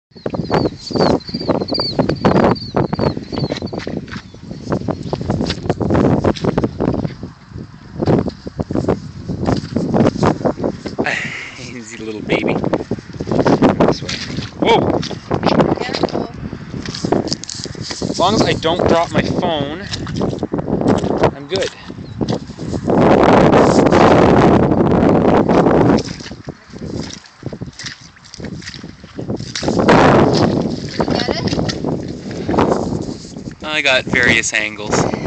He's a little baby. This way. Whoa! Careful. As long as I don't drop my phone, I'm good. Get it? I got various angles.